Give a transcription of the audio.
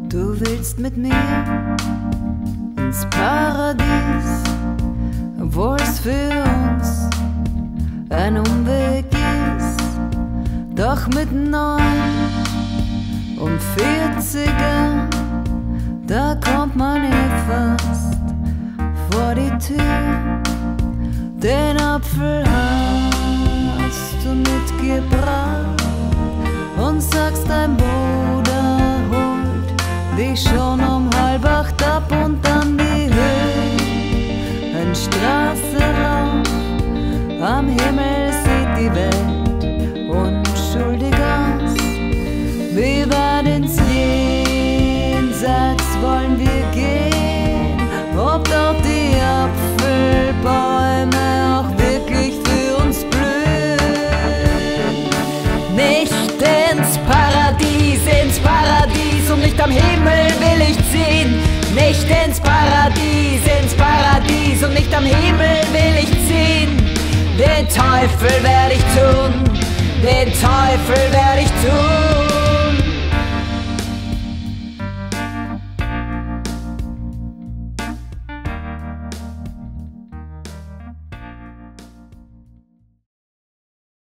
Du willst mit mir ins Paradies, obwohl's für uns ein Umweg ist. Doch mit 9 und 40er, da kommt man fast vor die Tür. Den Apfel hast du mitgebracht und sagst, dein Bruder holt dich schon um 7:30 ab und dann die Höhe, eine Straße rauf, am Himmel sieht die Welt unschuldig aus. Wie weit ins Jenseits wollen wir gehen, ob doch die Apfelbäume auch wirklich für uns blühen. Nicht ins Paradies und nicht am Himmel will ich ziehen. Nicht ins Paradies und nicht am Himmel will ich ziehen. Den Teufel werde ich tun, den Teufel werde ich tun.